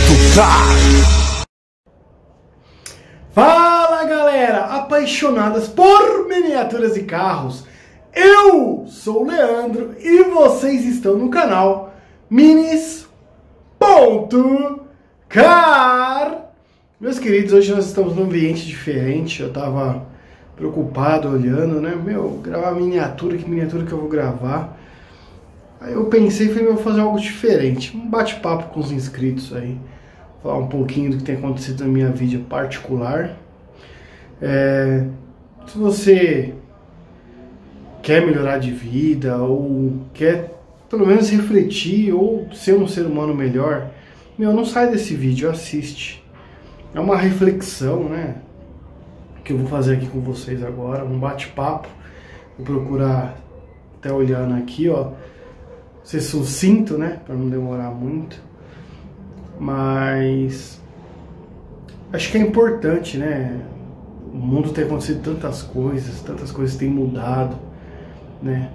Cutucar. Fala galera, apaixonadas por miniaturas e carros, eu sou o Leandro e vocês estão no canal Minis.car. Meus queridos, hoje nós estamos num ambiente diferente. Eu tava preocupado olhando, né? Gravar miniatura, que miniatura que eu vou gravar? Aí eu pensei, falei, vou fazer algo diferente, um bate-papo com os inscritos aí, falar um pouquinho do que tem acontecido na minha vida particular. Se você quer melhorar de vida ou quer pelo menos refletir ou ser um ser humano melhor, não sai desse vídeo, assiste. É uma reflexão, né, que eu vou fazer aqui com vocês agora, um bate-papo. Vou procurar, até olhando aqui, ó, ser sucinto, né, para não demorar muito. Mas acho que é importante, né? O mundo tem acontecido tantas coisas têm mudado, né?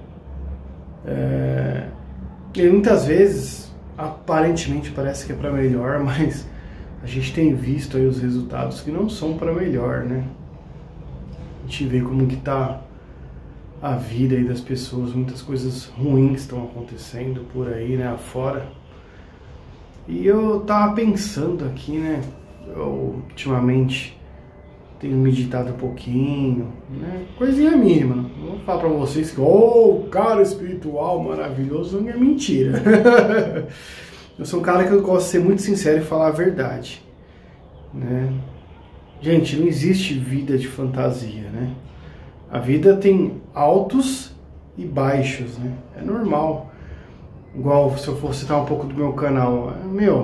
E muitas vezes, aparentemente parece que é para melhor, mas a gente tem visto aí os resultados que não são para melhor, né? A gente vê como que tá a vida aí das pessoas, muitas coisas ruins estão acontecendo por aí, né, afora. E eu tava pensando aqui, né, eu ultimamente tenho meditado um pouquinho, né, coisinha mínima. Não vou falar pra vocês que, cara espiritual maravilhoso, não é mentira. Eu sou um cara que eu gosto de ser muito sincero e falar a verdade, né. Gente, não existe vida de fantasia, né. A vida tem altos e baixos, né? É normal. Igual se eu for citar um pouco do meu canal,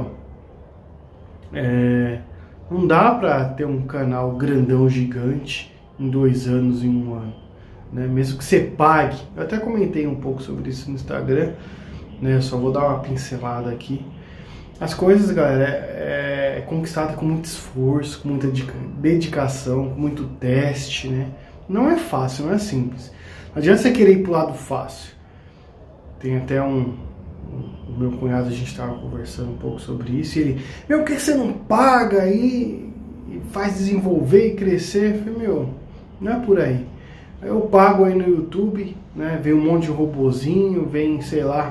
não dá pra ter um canal grandão, gigante, em 2 anos, em 1 ano, né? Mesmo que você pague. Eu até comentei um pouco sobre isso no Instagram, né? Só vou dar uma pincelada aqui. As coisas, galera, é conquistada com muito esforço, com muita dedicação, com muito teste, né? Não é fácil, não é simples. Não adianta você querer ir pro lado fácil. Tem até o meu cunhado, a gente estava conversando um pouco sobre isso, e ele, por que você não paga aí e faz desenvolver e crescer? Eu falei, não é por aí. Aí eu pago aí no YouTube, né? Vem um monte de robozinho, vem, sei lá,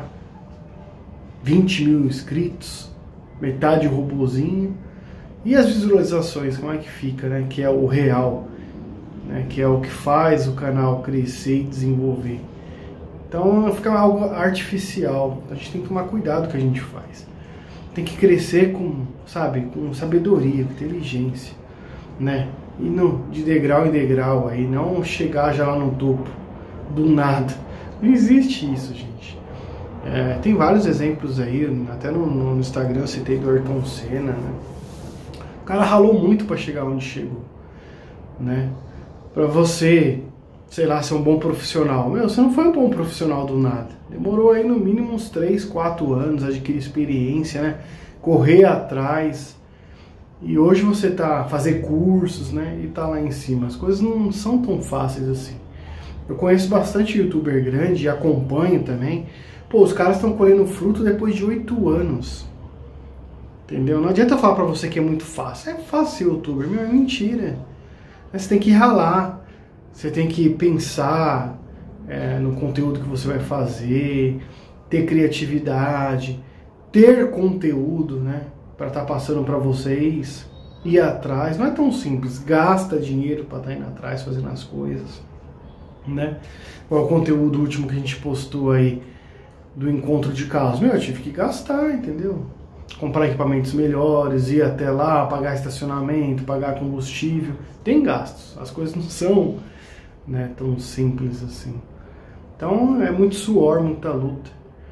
20 mil inscritos, metade robozinho. E as visualizações, como é que fica, né? Que é o real, né, que é o que faz o canal crescer e desenvolver. Então fica algo artificial. A gente tem que tomar cuidado com o que a gente faz. Tem que crescer com sabedoria, com inteligência, né? E de degrau em degrau aí, não chegar já lá no topo do nada. Não existe isso, gente. Tem vários exemplos aí, até no Instagram eu citei do Ayrton Senna, né? O cara ralou muito para chegar onde chegou, né? Para você, sei lá, ser um bom profissional. Você não foi um bom profissional do nada. Demorou aí no mínimo uns 3, 4 anos, adquirir experiência, né? Correr atrás. E hoje você fazer cursos, né? E tá lá em cima. As coisas não são tão fáceis assim. Eu conheço bastante youtuber grande e acompanho também. Os caras estão colhendo fruto depois de 8 anos. Entendeu? Não adianta falar pra você que é muito fácil. É fácil ser youtuber, é mentira. Você tem que ralar, você tem que pensar no conteúdo que você vai fazer, ter criatividade, ter conteúdo, né, para estar passando para vocês, ir atrás. Não é tão simples, gasta dinheiro para estar indo atrás, fazendo as coisas, né? Qual o conteúdo último que a gente postou aí do encontro de carros? Eu tive que gastar, entendeu? Comprar equipamentos melhores, ir até lá, pagar estacionamento, pagar combustível. Tem gastos, as coisas não são, né, tão simples assim. Então é muito suor, muita luta.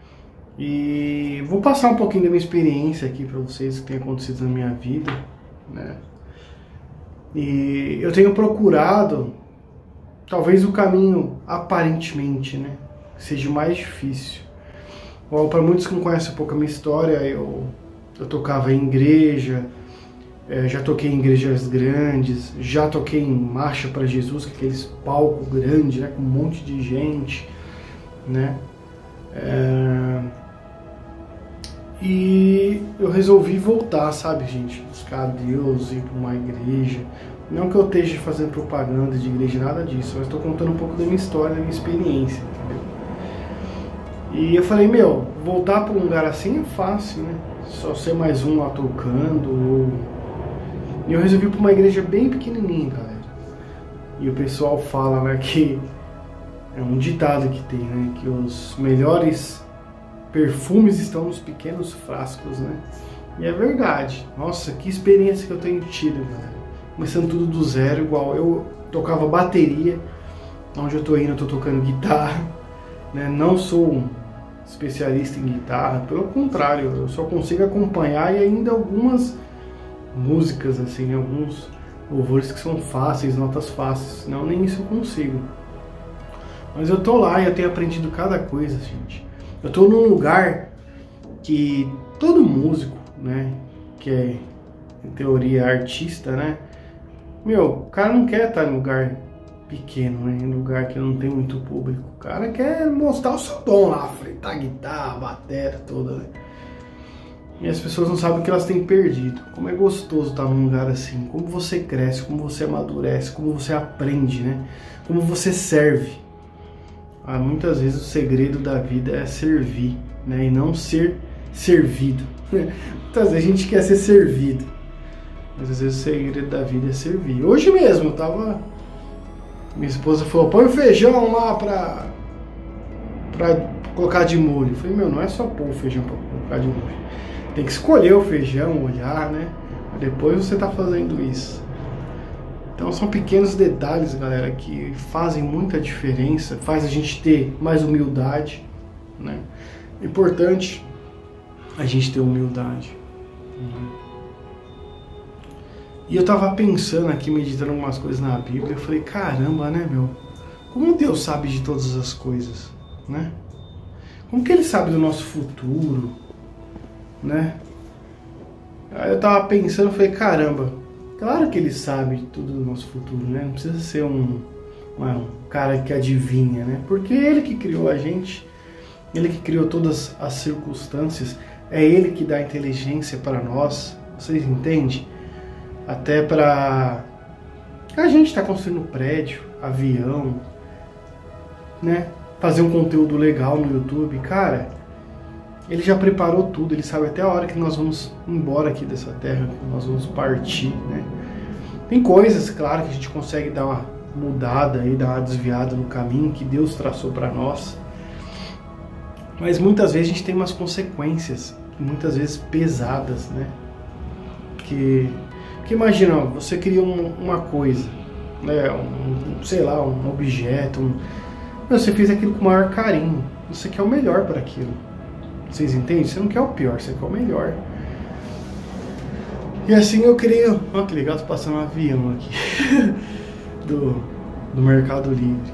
E vou passar um pouquinho da minha experiência aqui para vocês, que tem acontecido na minha vida, né? E eu tenho procurado, talvez o caminho aparentemente, né, seja o mais difícil. Bom, para muitos que não conhecem um pouco a minha história, eu tocava em igreja, já toquei em igrejas grandes, já toquei em Marcha para Jesus, que é aqueles palcos grandes, né, com um monte de gente, né? E eu resolvi voltar, sabe, gente? Buscar a Deus, ir para uma igreja. Não que eu esteja fazendo propaganda de igreja, nada disso. Mas estou contando um pouco da minha história, da minha experiência, entendeu? E eu falei, meu, voltar para um lugar assim é fácil, né? Só ser mais um lá tocando. E eu resolvi ir para uma igreja bem pequenininha, galera. E o pessoal fala, né, que é um ditado que tem, né? Que os melhores perfumes estão nos pequenos frascos, né? E é verdade. Nossa, que experiência que eu tenho tido, galera. Começando tudo do zero, igual eu tocava bateria. Onde eu tô indo, eu tô tocando guitarra, né? Não sou um especialista em guitarra, pelo contrário, eu só consigo acompanhar e ainda algumas músicas, assim, alguns louvores que são fáceis, notas fáceis, senão nem isso eu consigo. Mas eu tô lá e eu tenho aprendido cada coisa, gente. Eu tô num lugar que todo músico, né, que é, em teoria, artista, né, meu, o cara não quer estar em lugar pequeno, né, em lugar que não tem muito público. O cara quer mostrar o seu dom lá, fritar a guitarra, a bateria toda, né. E as pessoas não sabem o que elas têm perdido. Como é gostoso estar num lugar assim, como você cresce, como você amadurece, como você aprende, né, como você serve. Muitas vezes o segredo da vida é servir, né, e não ser servido. Muitas vezes a gente quer ser servido, mas às vezes o segredo da vida é servir. Hoje mesmo eu tava... Minha esposa falou, põe o feijão lá pra colocar de molho. Eu falei, meu, não é só pôr o feijão pra colocar de molho. Tem que escolher o feijão, olhar, né? Depois você tá fazendo isso. Então são pequenos detalhes, galera, que fazem muita diferença, faz a gente ter mais humildade, né? É importante a gente ter humildade. E eu tava pensando aqui, meditando algumas coisas na Bíblia, eu falei, caramba, né, meu? Como Deus sabe de todas as coisas, né? Como que Ele sabe do nosso futuro, né? Aí eu tava pensando, falei, caramba, claro que Ele sabe tudo do nosso futuro, né? Não precisa ser um cara que adivinha, né? Porque Ele que criou a gente, Ele que criou todas as circunstâncias, é Ele que dá inteligência para nós, vocês entendem? Até para a gente estar construindo prédio, avião, né? Fazer um conteúdo legal no YouTube, cara, Ele já preparou tudo, Ele sabe até a hora que nós vamos embora aqui dessa terra, que nós vamos partir, né? Tem coisas, claro, que a gente consegue dar uma mudada e dar uma desviada no caminho que Deus traçou para nós, mas muitas vezes a gente tem umas consequências, muitas vezes pesadas, né? Porque imagina, ó, você cria uma coisa, né? Sei lá, um objeto, você fez aquilo com o maior carinho, você quer o melhor para aquilo. Vocês entendem? Você não quer o pior, você quer o melhor. E assim eu creio... Olha que legal, tô passando um avião aqui do Mercado Livre.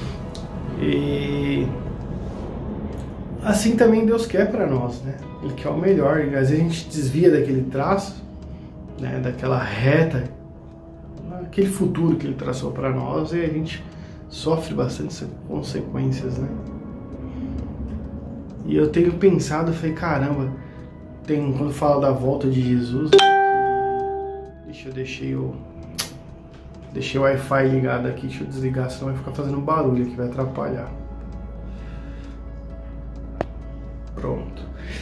E assim também Deus quer para nós, né? Ele quer o melhor. E às vezes a gente desvia daquele traço, né? Daquela reta, aquele futuro que Ele traçou para nós, e a gente sofre bastante consequências, né? E eu tenho pensado, eu falei, caramba, quando fala da volta de Jesus, deixei o Wi-Fi ligado aqui, deixa eu desligar, senão vai ficar fazendo barulho aqui, vai atrapalhar. Pronto.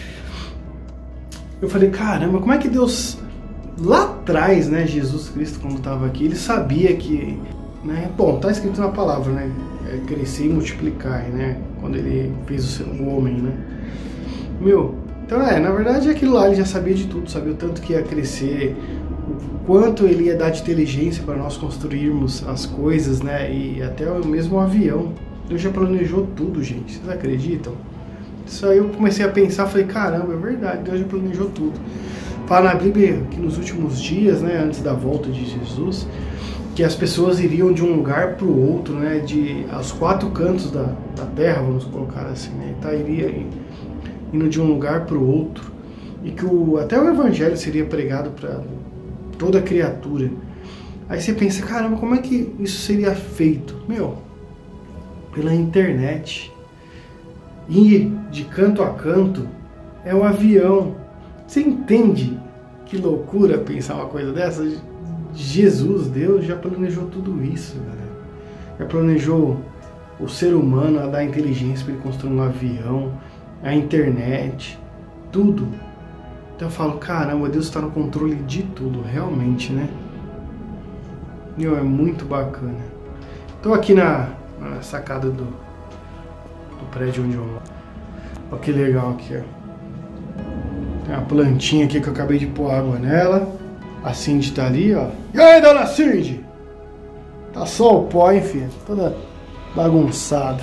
Eu falei, caramba, como é que Deus, lá atrás, né, Jesus Cristo, quando estava aqui, Ele sabia que, né, bom, tá escrito na palavra, né, crescer e multiplicar, né, quando Ele fez o homem, né, meu, então na verdade aquilo lá Ele já sabia de tudo, sabia o tanto que ia crescer, o quanto Ele ia dar de inteligência para nós construirmos as coisas, né, e até mesmo o avião. Deus já planejou tudo, gente, vocês acreditam? Isso aí eu comecei a pensar, falei, caramba, é verdade, Deus já planejou tudo. Fala na Bíblia que nos últimos dias, né, antes da volta de Jesus, que as pessoas iriam de um lugar para o outro, né, aos quatro cantos da terra, vamos colocar assim, né, iria indo de um lugar para o outro, e que até o Evangelho seria pregado para toda criatura. Aí você pensa, caramba, como é que isso seria feito? Meu, pela internet, ir de canto a canto É um avião. Você entende que loucura pensar uma coisa dessa? Jesus, Deus já planejou tudo isso, galera. Já planejou o ser humano, a dar inteligência para ele construir um avião, a internet, tudo. Então eu falo, caramba, Deus está no controle de tudo, realmente, né? Meu, é muito bacana. Estou aqui na sacada do prédio onde eu moro. Olha que legal aqui, ó. Tem uma plantinha aqui que eu acabei de pôr água nela. A Cindy tá ali, ó. E aí, dona Cindy? Tá só o pó, hein, filha? Toda bagunçada.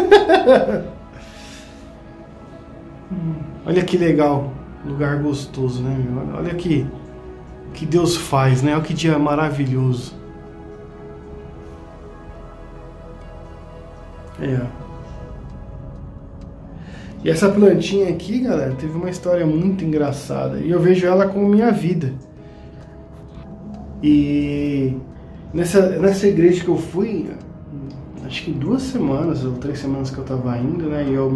Olha que legal. Lugar gostoso, né, meu? Olha aqui o que Deus faz, né? Olha que dia maravilhoso. É. E essa plantinha aqui, galera, teve uma história muito engraçada. E eu vejo ela como minha vida. E nessa igreja que eu fui, acho que 2 semanas ou 3 semanas que eu tava indo, né? E eu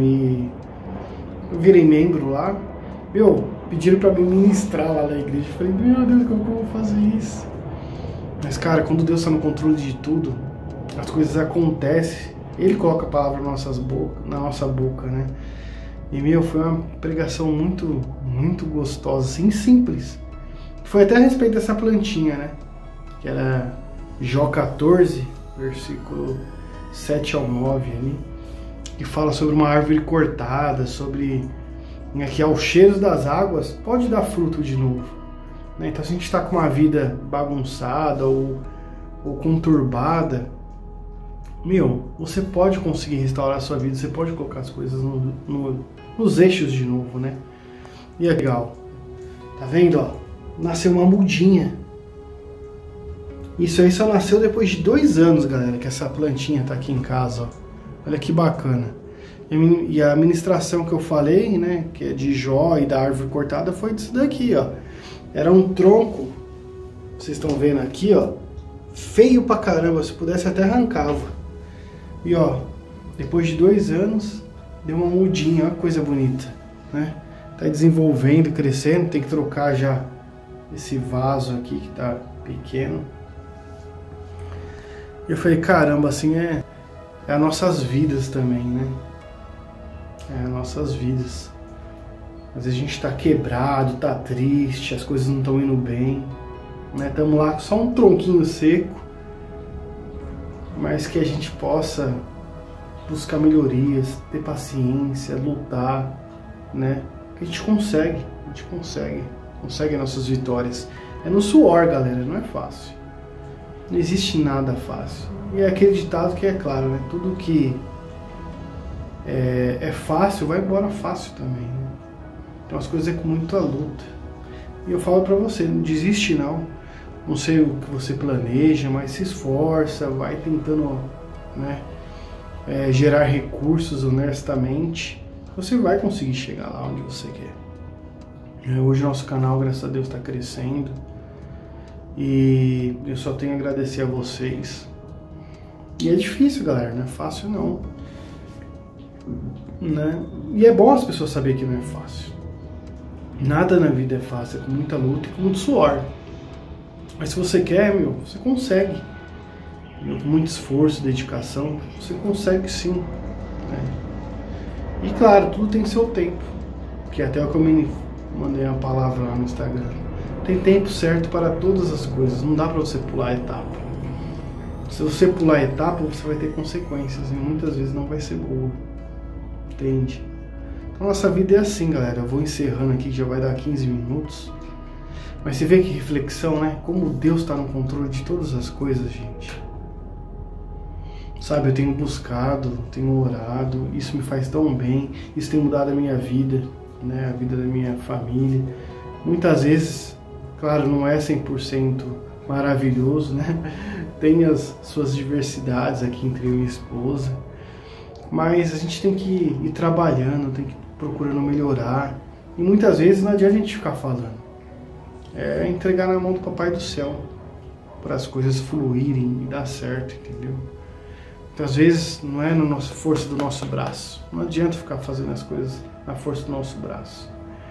virei membro lá. Meu, pediram pra mim ministrar lá na igreja. Eu falei, meu Deus, como eu vou fazer isso? Mas, cara, quando Deus tá no controle de tudo, as coisas acontecem. Ele coloca a palavra na nossa boca, né? E, meu, foi uma pregação muito, muito gostosa, assim, simples. Foi até a respeito dessa plantinha, né? Que era Jó 14, versículo 7 ao 9 ali. Que fala sobre uma árvore cortada, sobre que ao cheiro das águas pode dar fruto de novo, né? Então se a gente está com uma vida bagunçada ou conturbada, meu, você pode conseguir restaurar a sua vida, você pode colocar as coisas nos eixos de novo, né? E é legal, tá vendo, ó? Nasceu uma mudinha. Isso aí só nasceu depois de 2 anos, galera, que essa plantinha tá aqui em casa, ó. Olha que bacana. E a ministração que eu falei, né, que é de Jó e da árvore cortada, foi disso daqui, ó. Era um tronco, vocês estão vendo aqui, ó, feio pra caramba, se pudesse até arrancava. E ó, depois de 2 anos, deu uma mudinha, ó, coisa bonita, né? Tá desenvolvendo, crescendo, tem que trocar já esse vaso aqui que tá pequeno. E eu falei, caramba, assim é as nossas vidas também, né? É as nossas vidas. Às vezes a gente tá quebrado, tá triste, as coisas não estão indo bem, né? Estamos lá com só um tronquinho seco, mas que a gente possa buscar melhorias, ter paciência, lutar, né? Que a gente consegue nossas vitórias. É no suor, galera, não é fácil. Não existe nada fácil. E é aquele ditado que é claro, né? Tudo que é fácil, vai embora fácil também, né? Então as coisas é com muita luta. E eu falo pra você, não desiste não. Não sei o que você planeja, mas se esforça, vai tentando, né, gerar recursos honestamente. Você vai conseguir chegar lá onde você quer. Hoje nosso canal, graças a Deus, está crescendo. E eu só tenho a agradecer a vocês. E é difícil, galera, não é fácil não, né? E é bom as pessoas saberem que não é fácil. Nada na vida é fácil, é com muita luta e com muito suor. Mas se você quer, meu, você consegue. Com muito esforço, dedicação, você consegue sim, né? E claro, tudo tem seu tempo. Que até o que eu me mandei uma palavra lá no Instagram. Tem tempo certo para todas as coisas, não dá para você pular a etapa. Se você pular a etapa, você vai ter consequências e muitas vezes não vai ser boa. Entende? Então nossa vida é assim, galera. Eu vou encerrando aqui, já vai dar 15 minutos. Mas você vê que reflexão, né? Como Deus está no controle de todas as coisas, gente. Sabe, eu tenho buscado, tenho orado, isso me faz tão bem, isso tem mudado a minha vida, né? A vida da minha família. Muitas vezes, claro, não é 100% maravilhoso, né? Tem as suas diversidades aqui entre eu e minha esposa. Mas a gente tem que ir trabalhando, tem que ir procurando melhorar. E muitas vezes não adianta a gente ficar falando. É entregar na mão do Papai do Céu para as coisas fluírem e dar certo, entendeu? Muitas vezes não é na nossa força do nosso braço. Não adianta ficar fazendo as coisas na força do nosso braço.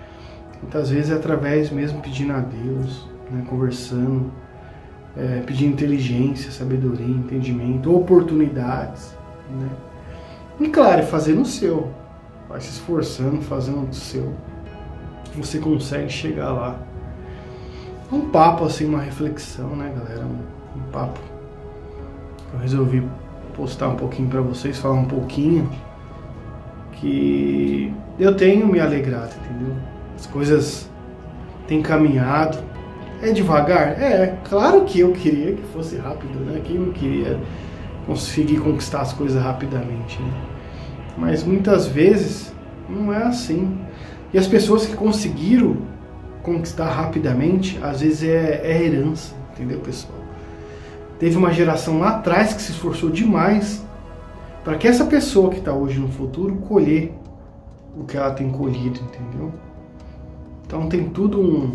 Muitas vezes é através mesmo pedindo a Deus, né, conversando, pedindo inteligência, sabedoria, entendimento, oportunidades, né? E claro, fazendo o seu, vai se esforçando, fazendo o seu, você consegue chegar lá. Um papo assim, uma reflexão, né, galera? Um papo. Eu resolvi postar um pouquinho para vocês, falar um pouquinho que eu tenho me alegrado, entendeu? As coisas têm caminhado. É devagar? Claro que eu queria que fosse rápido, né? Quem não queria conseguir conquistar as coisas rapidamente, né? Mas muitas vezes não é assim. E as pessoas que conseguiram conquistar rapidamente, às vezes é herança, entendeu, pessoal? Teve uma geração lá atrás que se esforçou demais para que essa pessoa que está hoje no futuro colher o que ela tem colhido, entendeu? Então tem tudo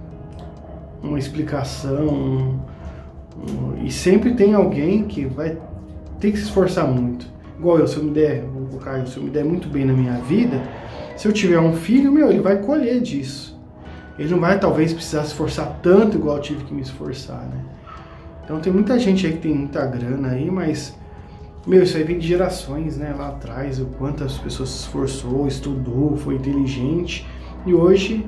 uma explicação, e sempre tem alguém que vai ter que se esforçar muito. Igual eu, se eu me der muito bem na minha vida, se eu tiver um filho, ele vai colher disso. Ele não vai talvez precisar se esforçar tanto igual eu tive que me esforçar, né? Então tem muita gente aí que tem muita grana aí, mas isso aí vem de gerações, né? Lá atrás, o quanto as pessoas se esforçou, estudou, foi inteligente, e hoje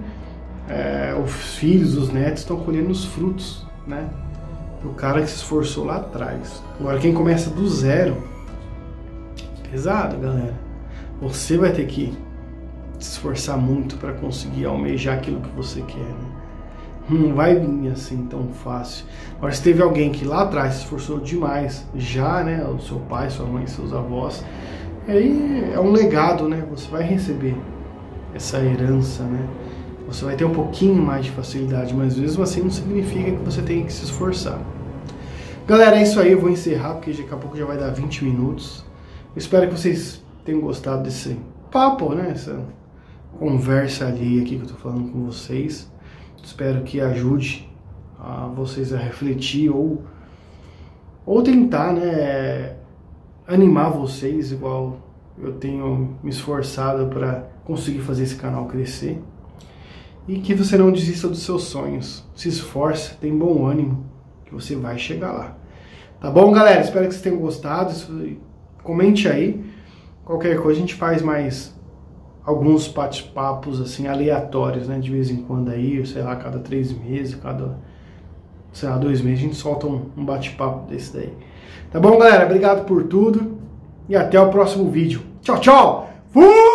os filhos, os netos estão colhendo os frutos, né? Do cara que se esforçou lá atrás. Agora quem começa do zero, pesado, galera. Você vai ter que se esforçar muito para conseguir almejar aquilo que você quer, né? Não vai vir assim tão fácil. Agora, se teve alguém que lá atrás se esforçou demais, já, né? O seu pai, sua mãe, seus avós, aí é um legado, né? Você vai receber essa herança, né? Você vai ter um pouquinho mais de facilidade, mas mesmo assim não significa que você tenha que se esforçar. Galera, é isso aí. Eu vou encerrar porque daqui a pouco já vai dar 20 minutos. Eu espero que vocês tenham gostado desse papo, né? Essa conversa ali aqui que eu tô falando com vocês. Espero que ajude vocês a refletir ou tentar, né, animar vocês, igual eu tenho me esforçado para conseguir fazer esse canal crescer. E que você não desista dos seus sonhos. Se esforce, tem bom ânimo, que você vai chegar lá. Tá bom, galera? Espero que vocês tenham gostado. Comente aí. Qualquer coisa a gente faz mais alguns bate-papos assim aleatórios, né, de vez em quando aí, sei lá, cada 3 meses, cada, sei lá, 2 meses a gente solta um bate-papo desse daí. Tá bom, galera? Obrigado por tudo e até o próximo vídeo. Tchau, tchau! Fui!